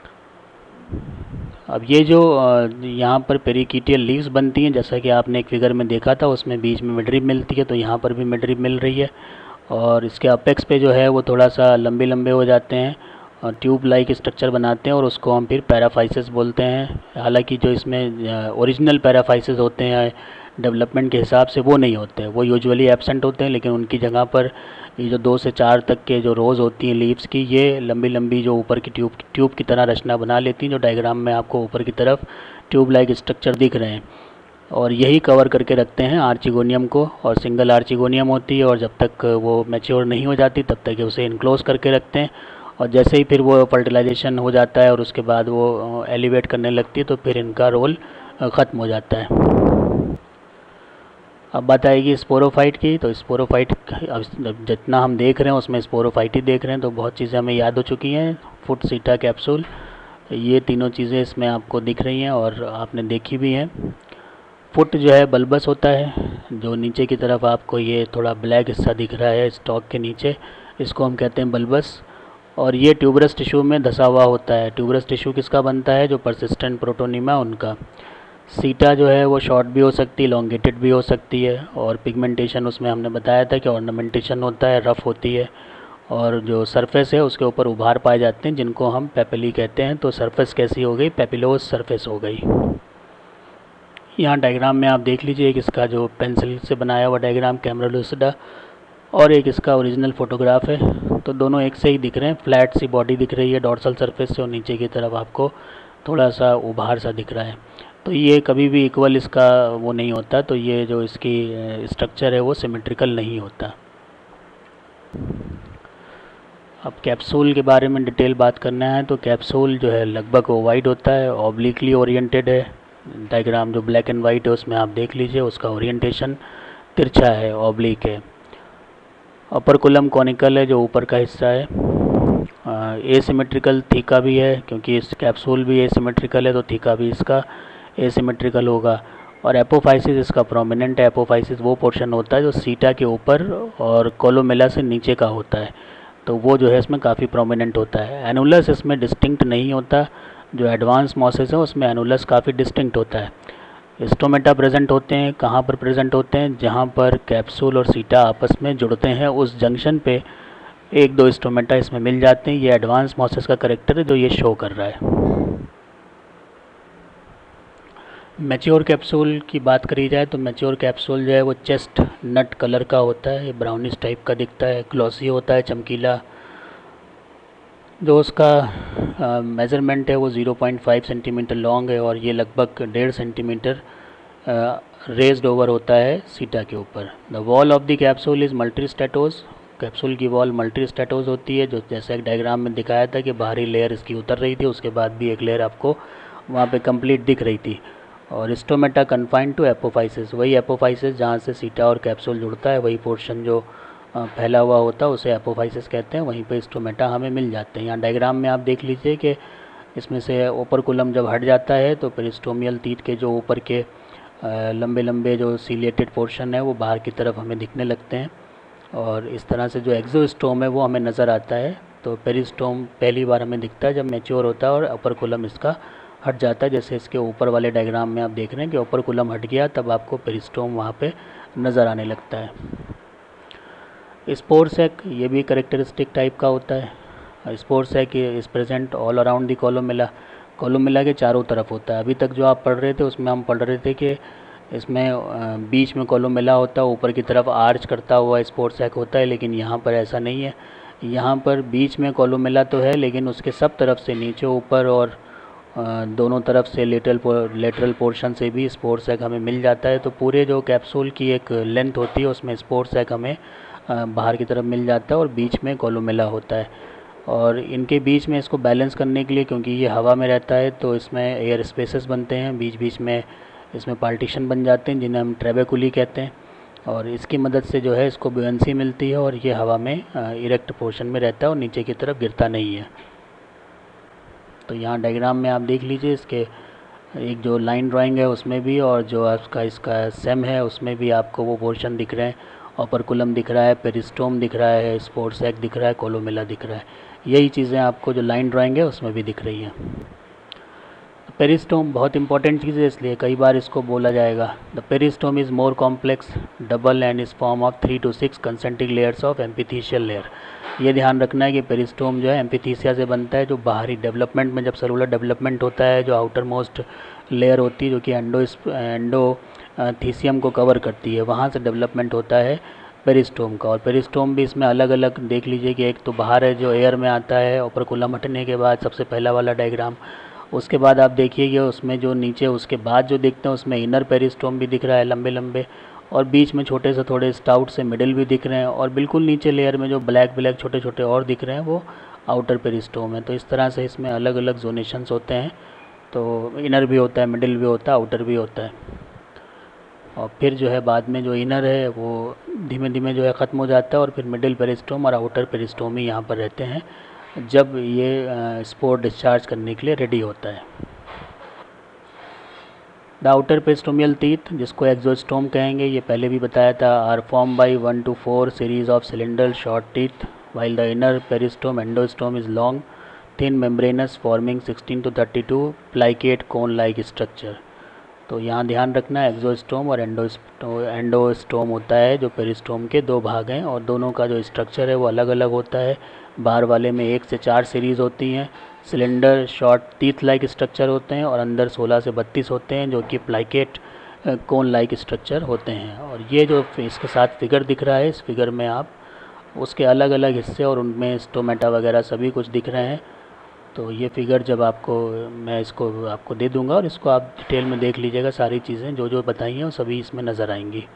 Speaker 1: अब ये जो यहाँ पर पेरिकीटियल लीव्स बनती हैं, जैसा कि आपने एक फिगर में देखा था, उसमें बीच में मिडरिप मिलती है, तो यहाँ पर भी मिडरिप मिल रही है, और इसके अपेक्स पे जो है वो थोड़ा सा लंबे लंबे हो जाते हैं और ट्यूब लाइक स्ट्रक्चर बनाते हैं, और उसको हम फिर पैराफाइसिस बोलते हैं। हालांकि जो इसमें ओरिजिनल पैराफाइसिस होते हैं डेवलपमेंट के हिसाब से वो नहीं होते हैं, वो यूजुअली एब्सेंट होते हैं, लेकिन उनकी जगह पर ये जो दो से चार तक के जो रोज़ होती हैं लीव्स की, ये लंबी लंबी जो ऊपर की ट्यूब ट्यूब की तरह रचना बना लेती हैं, जो डायग्राम में आपको ऊपर की तरफ ट्यूब लाइक स्ट्रक्चर दिख रहे हैं, और यही कवर करके रखते हैं आर्चिगोनियम को। और सिंगल आर्चिगोनियम होती है, और जब तक वो मैच्योर नहीं हो जाती तब तक उसे इनक्लोज करके रखते हैं, और जैसे ही फिर वो फर्टिलाइजेशन हो जाता है और उसके बाद वो एलिवेट करने लगती है तो फिर इनका रोल ख़त्म हो जाता है। अब बात आएगी स्पोरोफाइट की, तो स्पोरोफाइट जितना हम देख रहे हैं उसमें स्पोरोफाइट ही देख रहे हैं, तो बहुत चीज़ें हमें याद हो चुकी हैं। फुट, सीटा, कैप्सूल, ये तीनों चीज़ें इसमें आपको दिख रही हैं और आपने देखी भी हैं। फुट जो है बल्बस होता है, जो नीचे की तरफ आपको ये थोड़ा ब्लैक हिस्सा दिख रहा है स्टॉक के नीचे, इसको हम कहते हैं बल्बस, और ये ट्यूबरस टिश्यू में धसा हुआ होता है। ट्यूबरस टिश्यू किसका बनता है, जो परसिस्टेंट प्रोटोनीमा उनका। सीटा जो है वो शॉर्ट भी हो सकती है, लॉन्गेटेड भी हो सकती है, और पिगमेंटेशन उसमें हमने बताया था कि ऑर्नामेंटेशन होता है, रफ़ होती है, और जो सरफेस है उसके ऊपर उभार पाए जाते हैं जिनको हम पेपिली कहते हैं। तो सरफेस कैसी हो गई, पेपिलोस सरफेस हो गई। यहाँ डायग्राम में आप देख लीजिए, एक इसका जो पेंसिल से बनाया हुआ डायग्राम कैमरा लूसिडा, और एक इसका ओरिजिनल फ़ोटोग्राफ है, तो दोनों एक से ही दिख रहे हैं। फ्लैट सी बॉडी दिख रही है डॉर्सल सरफेस से, और नीचे की तरफ आपको थोड़ा सा उभार सा दिख रहा है। तो ये कभी भी इक्वल इसका वो नहीं होता, तो ये जो इसकी स्ट्रक्चर है वो सिमेट्रिकल नहीं होता। अब कैप्सूल के बारे में डिटेल बात करना है, तो कैप्सूल जो है लगभग ओवाइड होता है, ऑब्लिकली ओरिएंटेड है। डायग्राम जो ब्लैक एंड वाइट है उसमें आप देख लीजिए, उसका ओरिएंटेशन तिरछा है, ऑब्लिक है। अपर कुलम कॉनिकल है, जो ऊपर का हिस्सा है। एसिमेट्रिकल थीका भी है, क्योंकि इस कैप्सूल भी एसिमेट्रिकल है तो थीका भी इसका एसिमेट्रिकल होगा। और एपोफाइसिस इसका प्रोमिनेंट है। एपोफाइसिस वो पोर्शन होता है जो सीटा के ऊपर और कोलोमेला से नीचे का होता है। तो वो जो है इसमें काफ़ी प्रोमिनेंट होता है। एनुलस इसमें डिस्टिंक्ट नहीं होता, जो एडवांस मॉसेस है उसमें एनुलस काफ़ी डिस्टिंक्ट होता है। स्टोमेटा प्रेजेंट होते हैं, कहाँ पर प्रेजेंट होते हैं, जहाँ पर कैप्सूल और सीटा आपस में जुड़ते हैं, उस जंक्शन पे एक दो स्टोमेटा इसमें मिल जाते हैं। ये एडवांस मॉसेस का करेक्टर है जो ये शो कर रहा है। मैच्योर कैप्सूल की बात करी जाए तो मैच्योर कैप्सूल जो है वो चेस्ट नट कलर का होता है, ये ब्राउनिश टाइप का दिखता है, ग्लॉसी होता है, चमकीला। जो उसका मेज़रमेंट है वो zero point five centimetre long है और ये लगभग डेढ़ सेंटीमीटर रेज्ड ओवर होता है सीटा के ऊपर। The wall of the capsule is multistratose, capsule की वॉल मल्टीस्टेटोज होती है, जो जैसे एक डायग्राम में दिखाया था कि बाहरी लेयर इसकी उतर रही थी, उसके बाद भी एक लेयर आपको वहाँ पे कंप्लीट दिख रही थी। और स्टोमेटा कन्फाइंड टू एपोफाइसिस, वही एपोफाइसिस जहाँ से सीटा और कैप्सूल जुड़ता है, वही पोर्शन जो फैला हुआ होता है उसे एपोफाइसिस कहते हैं, वहीं पे स्टोमेटा हमें मिल जाते हैं। यहाँ डायग्राम में आप देख लीजिए कि इसमें से ओपरकुलम जब हट जाता है तो पेरिस्टोमियल टीथ के जो ऊपर के लंबे लंबे जो सीलिएटेड पोर्शन है वो बाहर की तरफ हमें दिखने लगते हैं, और इस तरह से जो एक्सोस्टोम है वो हमें नज़र आता है। तो पेरिस्टोम पहली बार हमें दिखता है जब मैच्योर होता है और ओपरकुलम इसका हट जाता है, जैसे इसके ऊपर वाले डायग्राम में आप देख रहे हैं कि ओपरकुलम हट गया तब आपको पेरिस्टोम वहाँ पे नज़र आने लगता है। स्पोर सैक, ये भी करेक्टरिस्टिक टाइप का होता है। Spore sac is present all around the columella, columella के चारों तरफ होता है। अभी तक जो आप पढ़ रहे थे उसमें हम पढ़ रहे थे कि इसमें बीच में कोलोमेला होता है, ऊपर की तरफ आर्च करता हुआ स्पोर सैक होता है, लेकिन यहाँ पर ऐसा नहीं है। यहाँ पर बीच में कोलोमेला तो है, लेकिन उसके सब तरफ से नीचे ऊपर और दोनों तरफ से लेटरल लेटरल पोर्शन से भी स्पोर सैक हमें मिल जाता है। तो पूरे जो कैप्सूल की एक लेंथ होती है उसमें स्पोर सैक हमें बाहर की तरफ मिल जाता है और बीच में कोलोमेला होता है। और इनके बीच में इसको बैलेंस करने के लिए, क्योंकि ये हवा में रहता है, तो इसमें एयर स्पेसेस बनते हैं, बीच बीच में इसमें पार्टीशन बन जाते हैं जिन्हें हम ट्रेबेकुली कहते हैं, और इसकी मदद से जो है इसको बुयंसी मिलती है और ये हवा में इरेक्ट पोर्शन में रहता है और नीचे की तरफ गिरता नहीं है। तो यहाँ डायग्राम में आप देख लीजिए, इसके एक जो लाइन ड्राइंग है उसमें भी और जो आपका इसका सेम है उसमें भी आपको वो पोर्शन दिख रहे हैं। ओपरकुलम दिख रहा है, पेरिस्टोम दिख रहा है, स्पोर सैक दिख रहा है, कोलोमेला दिख रहा है। यही चीज़ें आपको जो लाइन ड्राइंग है उसमें भी दिख रही हैं। पेरिस्टोम बहुत इंपॉर्टेंट चीज़ है, इसलिए कई बार इसको बोला जाएगा। The peristome is more complex double and is form of three two six concentric layers of amphithecial layer. ये ध्यान रखना है कि पेरिस्टोम जो है एम्पिथीसिया से बनता है, जो बाहरी डेवलपमेंट में जब सेलुलर डेवलपमेंट होता है, जो आउटर मोस्ट लेयर होती है जो कि एंडो एंडोथीसियम को कवर करती है, वहाँ से डेवलपमेंट होता है पेरिस्टोम का। और पेरिस्टोम भी इसमें अलग अलग देख लीजिए कि एक तो बाहर है जो एयर में आता है ओपरकुलम हटने के बाद, सबसे पहला वाला डायग्राम। उसके बाद आप देखिए कि उसमें जो नीचे उसके बाद जो दिखते हैं उसमें इनर पेरिस्टोम भी दिख रहा है लंबे लंबे, और बीच में छोटे से थोड़े स्टाउट से मिडिल भी दिख रहे हैं, और बिल्कुल नीचे लेयर में जो ब्लैक ब्लैक छोटे छोटे और दिख रहे हैं वो आउटर पेरिस्टोम है। तो इस तरह से इसमें अलग अलग जोनेशंस होते हैं, तो इनर भी होता है, मिडिल भी होता है, आउटर भी होता है। और फिर जो है बाद में जो इनर है वो धीमे धीमे जो है ख़त्म हो जाता है और फिर मिडिल पेरिस्टोम और आउटर पेरिस्टोम ही यहाँ पर रहते हैं जब ये स्पोर डिस्चार्ज करने के लिए रेडी होता है। द आउटर पेरिस्टोमियल टीथ, जिसको एक्सोस्टोम कहेंगे, ये पहले भी बताया था, are form by one to four series of cylinder short teeth, while the inner peristome endostome is long thin membranous forming sixteen to thirty two plicate cone like structure. तो यहाँ ध्यान रखना है एक्सोस्टोम और एंडोस्टो एंडोस्टोम होता है जो पेरिस्टोम के दो भाग हैं, और दोनों का जो स्ट्रक्चर है वो अलग अलग होता है। बाहर वाले में एक से चार सीरीज़ होती हैं, cylinder short teeth like structure होते हैं, और अंदर सोलह से बत्तीस होते हैं जो कि प्लाइकेट कोन लाइक स्ट्रक्चर होते हैं। और ये जो इसके साथ फिगर दिख रहा है, इस फिगर में आप उसके अलग अलग हिस्से और उनमें स्टोमेटा वगैरह सभी कुछ दिख रहे हैं। तो ये फिगर जब आपको मैं इसको आपको दे दूंगा और इसको आप डिटेल में देख लीजिएगा, सारी चीज़ें जो जो बताई हैं वो सभी इसमें नज़र आएंगी।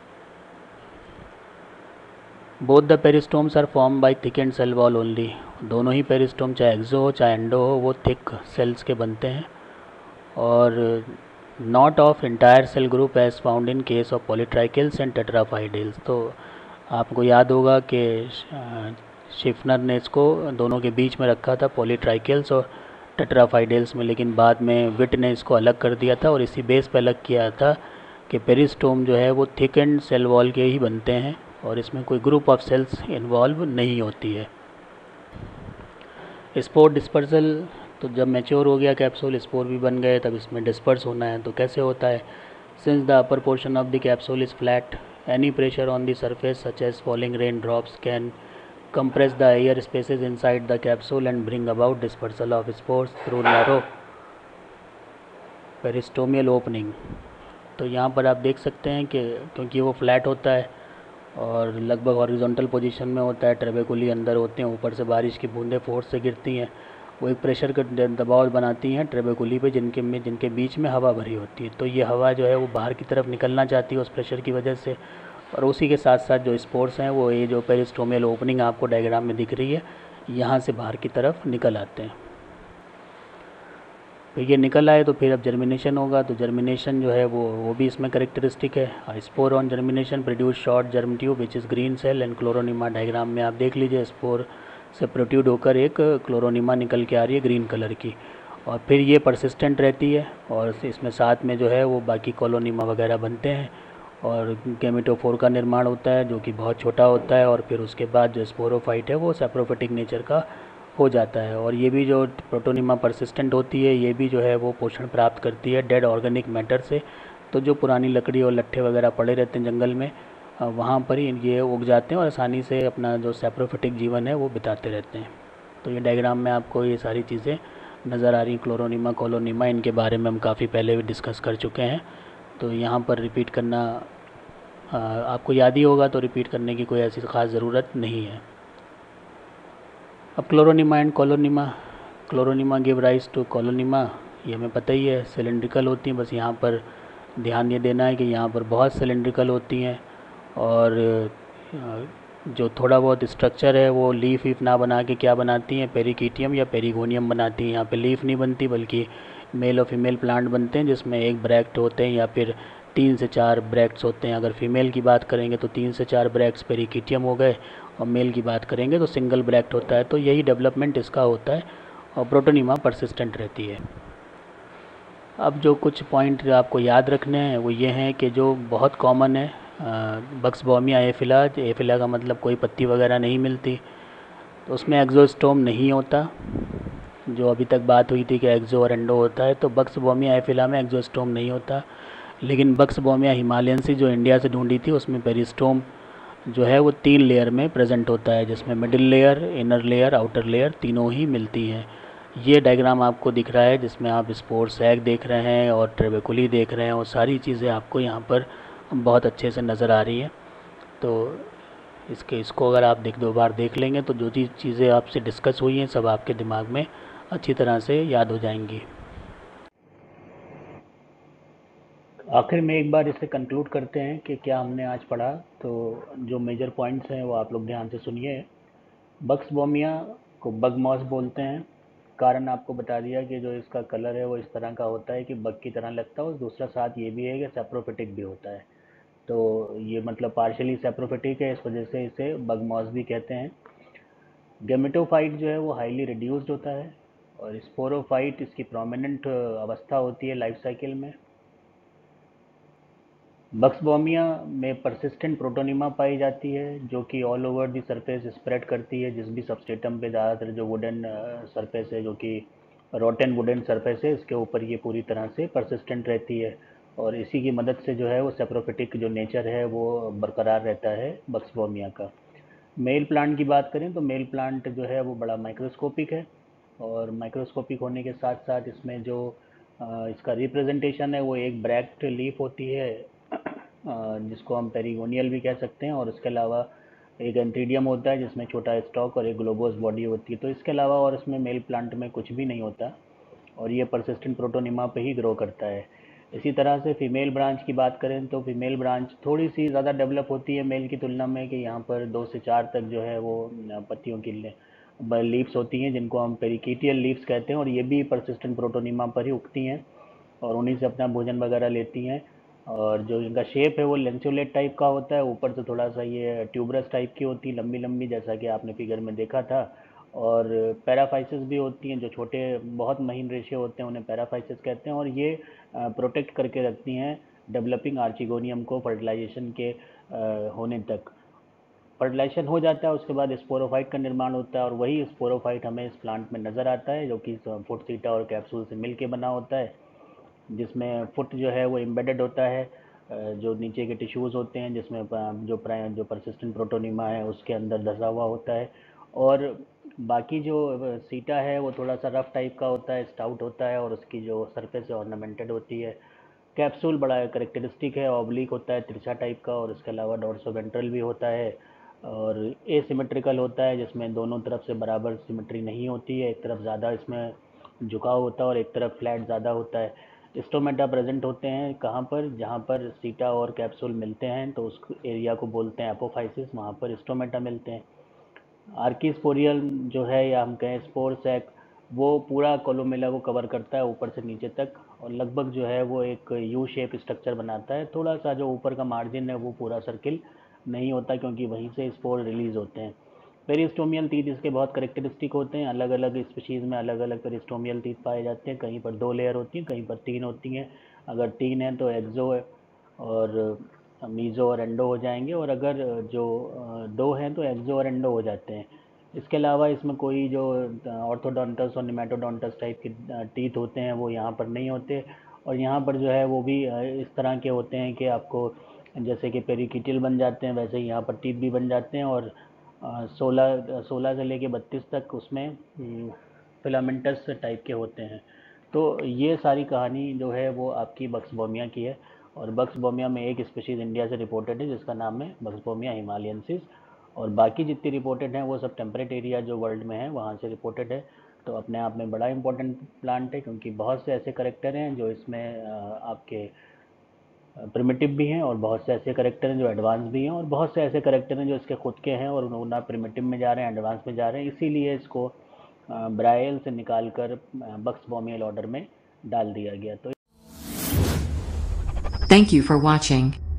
Speaker 1: Both the peristomes are form by thick and cell wall only, दोनों ही पेरिस्टोम चाहे एक्सो हो चाहे एंडो हो वो थिक सेल्स के बनते हैं, और not of entire cell group as found in case of Polytrichales and Tetraphidales. तो आपको याद होगा कि शिफनर ने इसको दोनों के बीच में रखा था, पॉलीट्राइकल्स और टेट्राफाइडेल्स में, लेकिन बाद में विट ने इसको अलग कर दिया था और इसी बेस पर अलग किया था कि पेरिस्टोम जो है वो थिक एंड सेल वॉल के ही बनते हैं और इसमें कोई ग्रुप ऑफ सेल्स इन्वॉल्व नहीं होती है। स्पोर डिस्पर्सल, तो जब मैच्योर हो गया कैप्सूल, स्पोर भी बन गए, तब इसमें डिस्पर्स होना है। तो कैसे होता है? Since the upper portion of the capsule is flat, any pressure on the surface such as falling rain drops can compress the air spaces inside the capsule and bring about dispersal of spores through narrow peristomial opening. तो यहाँ पर आप देख सकते हैं कि क्योंकि वो फ्लैट होता है और लगभग हॉरिजॉन्टल पोजीशन में होता है, ट्रेबेकुली अंदर होते हैं, ऊपर से बारिश की बूंदें फोर्स से गिरती हैं, वो एक प्रेशर का दबाव बनाती हैं ट्रेबेकुली पे, जिनके में जिनके बीच में हवा भरी होती है। तो ये हवा जो है वो बाहर की तरफ निकलना चाहती है उस प्रेशर की वजह से, और उसी के साथ साथ जो स्पोर्स हैं वो ये जो पेरिस्टोमियल ओपनिंग आपको डायग्राम में दिख रही है, यहाँ से बाहर की तरफ निकल आते हैं। तो ये निकल आए तो फिर अब जर्मिनेशन होगा, तो जर्मिनेशन जो है वो वो भी इसमें करेक्टरिस्टिक है। Spore on germination produce short germ tube which is green cell and chloronema. Diagram में आप देख लीजिए, स्पोर से प्रोट्यूड होकर एक क्लोरोनिमा निकल के आ रही है ग्रीन कलर की, और फिर ये परसिस्टेंट रहती है, और इसमें साथ में जो है वो बाकी कॉलोनिमा वगैरह बनते हैं, और गेमेटोफोर का निर्माण होता है जो कि बहुत छोटा होता है, और फिर उसके बाद जो स्पोरोफाइट है वो सैप्रोफिटिक नेचर का हो जाता है। और ये भी जो प्रोटोनिमा परसिस्टेंट होती है, ये भी जो है वो पोषण प्राप्त करती है डेड ऑर्गेनिक मैटर से। तो जो पुरानी लकड़ी और लट्ठे वगैरह पड़े रहते हैं जंगल में, वहाँ पर ही ये उग जाते हैं और आसानी से अपना जो सैप्रोफिटिक जीवन है वो बिताते रहते हैं। तो ये डायग्राम में आपको ये सारी चीज़ें नज़र आ रही। क्लोरोनिमा, कॉलोनिमा, इनके बारे में हम काफ़ी पहले भी डिस्कस कर चुके हैं, तो यहाँ पर रिपीट करना आपको याद ही होगा, तो रिपीट करने की कोई ऐसी ख़ास ज़रूरत नहीं है। अब chloronema and caulonema. Chloronema give rise to caulonema, ये हमें पता ही है, सिलेंड्रिकल होती हैं। बस यहाँ पर ध्यान ये देना है कि यहाँ पर बहुत सिलेंड्रिकल होती हैं, और जो थोड़ा बहुत स्ट्रक्चर है वो लीफ वीफ ना बना के क्या बनाती हैं, पेरिकीटियम या पेरिगोनियम बनाती हैं। यहाँ पे लीफ नहीं बनती, बल्कि मेल और फीमेल प्लांट बनते हैं जिसमें एक ब्रैक्ट होते हैं या फिर तीन से चार ब्रैक्ट्स होते हैं। अगर फीमेल की बात करेंगे तो तीन से चार ब्रैक्ट्स पेरिकीटियम हो गए, और मेल की बात करेंगे तो सिंगल ब्रैक्ट होता है। तो यही डेवलपमेंट इसका होता है, और प्रोटोनिमा परसिस्टेंट रहती है। अब जो कुछ पॉइंट आपको याद रखने हैं वो ये हैं कि जो बहुत कॉमन है, बक्सबॉमिया एफिला, एफिला का मतलब कोई पत्ती वगैरह नहीं मिलती, तो उसमें एक्जोस्टोम नहीं होता। जो अभी तक बात हुई थी कि एक्जो और एंडो होता है, तो बक्सबॉमिया एफिला में एक्जोस्टोम नहीं होता। लेकिन बक्सबॉमिया हिमालयंसी जो इंडिया से ढूंढी थी, उसमें पेरिस्टोम जो है वो तीन लेयर में प्रेजेंट होता है, जिसमें middle layer, inner layer, outer layer तीनों ही मिलती हैं। ये डायग्राम आपको दिख रहा है जिसमें आप स्पोर सैक देख रहे हैं और ट्रेबेकुली देख रहे हैं, और सारी चीज़ें आपको यहाँ पर बहुत अच्छे से नज़र आ रही हैं। तो इसके इसको अगर आप देख दो बार देख लेंगे तो जो चीज़ चीज़ें आपसे डिस्कस हुई हैं सब आपके दिमाग में अच्छी तरह से याद हो जाएंगी। आखिर में एक बार इसे कंक्लूड करते हैं कि क्या हमने आज पढ़ा। तो जो मेजर पॉइंट्स हैं वो आप लोग ध्यान से सुनिए। बक्सबोमिया को बग मॉस बोलते हैं। कारण आपको बता दिया कि जो इसका कलर है वो इस तरह का होता है कि बग की तरह लगता है, और दूसरा साथ ये भी है कि सेप्रोफिटिक भी होता है। तो ये मतलब पार्शियली सेप्रोफिटिक है, इस वजह से इसे बग मॉस भी कहते हैं। गेमेटोफाइट जो है वो हाईली रिड्यूस्ड होता है, और स्पोरोफाइट इसकी प्रोमिनेंट अवस्था होती है लाइफ साइकिल में। बक्सबोमिया में परसिस्टेंट प्रोटोनिमा पाई जाती है जो कि all over the surface spread करती है। जिस भी सबस्टेटम पे ज़्यादातर जो वुडन सरफेस है, जो कि रोटन वुडन सरफेस है, इसके ऊपर ये पूरी तरह से परसिस्टेंट रहती है, और इसी की मदद से जो है वो सेप्रोफिटिक जो नेचर है वो बरकरार रहता है बक्सबोमिया का। मेल प्लांट की बात करें तो मेल प्लांट जो है वो बड़ा माइक्रोस्कोपिक है, और माइक्रोस्कोपिक होने के साथ साथ इसमें जो अ, इसका रिप्रेजेंटेशन है वो एक ब्रैक्ट लीफ होती है, अ, जिसको हम पेरिगोनियल भी कह सकते हैं, और इसके अलावा एक एंथीडियम होता है जिसमें छोटा स्टॉक और एक ग्लोबोस बॉडी होती है। तो इसके अलावा और इसमें मेल प्लांट में कुछ भी नहीं होता, और ये परसिस्टेंट प्रोटोनिमा पे ही ग्रो करता है। इसी तरह से फीमेल ब्रांच की बात करें तो फीमेल ब्रांच थोड़ी सी ज़्यादा डेवलप होती है मेल की तुलना में, कि यहाँ पर दो से चार तक जो है वो पत्तियों की लीव्स होती हैं, जिनको हम पेरिकीटियल लीव्स कहते हैं, और ये भी परसिस्टेंट प्रोटोनिमा पर ही उगती हैं और उन्हीं से अपना भोजन वगैरह लेती हैं। और जो इनका शेप है वो लेंसुलेट टाइप का होता है, ऊपर से थोड़ा सा ये ट्यूबरस टाइप की होती है, लंबी लंबी, जैसा कि आपने फिगर में देखा था। और पैराफाइसिस भी होती हैं, जो छोटे बहुत महीन रेशे होते हैं उन्हें पैराफाइसिस कहते हैं, और ये प्रोटेक्ट करके रखती हैं डेवलपिंग आर्चिगोनियम को फर्टिलाइजेशन के अ, होने तक। फर्टिलाइजेशन हो जाता है, उसके बाद स्पोरोफाइट का निर्माण होता है और वही स्पोरोफाइट हमें इस प्लांट में नज़र आता है, जो कि फुट सीटा और कैप्सूल से मिल के बना होता है, जिसमें फुट जो है वो एम्बेडेड होता है, जो नीचे के टिश्यूज़ होते हैं, जिसमें जो जो परसिस्टेंट प्रोटोनिमा है उसके अंदर धसा हुआ होता है। और बाकी जो सीटा है वो थोड़ा सा रफ टाइप का होता है, स्टाउट होता है, और उसकी जो सरफेस है ऑर्नामेंटेड होती है। कैप्सूल बड़ा करेक्टरिस्टिक है, ऑब्लिक होता है, तिरछा टाइप का, और इसके अलावा डोर्सोवेंट्रल भी होता है और एसिमेट्रिकल होता है, जिसमें दोनों तरफ से बराबर सिमेट्री नहीं होती है, एक तरफ ज़्यादा इसमें झुकाव होता है और एक तरफ फ्लैट ज़्यादा होता है। स्टोमेटा प्रेजेंट होते हैं कहाँ पर, जहाँ पर सीटा और कैप्सूल मिलते हैं तो उस एरिया को बोलते हैं एपोफाइसिस, वहाँ पर स्टोमेटा मिलते हैं। आर्कीस्पोरियल जो है, या हम कहें स्पोर सैक, वो पूरा कोलोमेला को कवर करता है ऊपर से नीचे तक, और लगभग जो है वो एक यू शेप स्ट्रक्चर बनाता है। थोड़ा सा जो ऊपर का मार्जिन है वो पूरा सर्किल नहीं होता, क्योंकि वहीं से स्पोर रिलीज होते हैं। पेरिस्टोमियल टीथ इसके बहुत करेक्टरिस्टिक होते हैं, अलग अलग स्पीशीज़ में अलग अलग पेरिस्टोमियल टीथ पाए जाते हैं, कहीं पर दो लेयर होती हैं, कहीं पर तीन होती हैं। अगर तीन है तो एक्जो है और मीज़ो और एंडो हो जाएंगे, और अगर जो दो हैं तो एक्जो और एंडो हो जाते हैं। इसके अलावा इसमें कोई जो ऑर्थोडोंटस और निमेटोडोंटस टाइप के टीथ होते हैं वो यहाँ पर नहीं होते, और यहाँ पर जो है वो भी इस तरह के होते हैं कि आपको जैसे कि पेरिकिटिल बन जाते हैं, वैसे ही यहाँ पर टीथ भी बन जाते हैं, और सोलह सोलह से लेके बत्तीस तक उसमें फिलामेंटस टाइप के होते हैं। तो ये सारी कहानी जो है वो आपकी बक्सबोमिया की है, और बक्सबोमिया में एक स्पीशीज़ इंडिया से रिपोर्टेड है जिसका नाम है बक्सबोमिया हिमालयनसिस, और बाकी जितनी रिपोर्टेड हैं वो सब टेम्परेट एरिया जो वर्ल्ड में है वहाँ से रिपोर्टेड है। तो अपने आप में बड़ा इंपॉर्टेंट प्लांट है, क्योंकि बहुत से ऐसे करेक्टर हैं जो इसमें आपके प्रिमिटिव भी हैं, और बहुत से ऐसे करेक्टर हैं जो एडवांस भी हैं, और बहुत से ऐसे करेक्टर हैं जो इसके खुद के हैं और ना प्रिमिटिव में जा रहे हैं एडवांस में जा रहे हैं। इसीलिए इसको ब्रायल से निकाल कर बक्सबोमियल ऑर्डर में डाल दिया गया। तो
Speaker 2: Thank you for watching.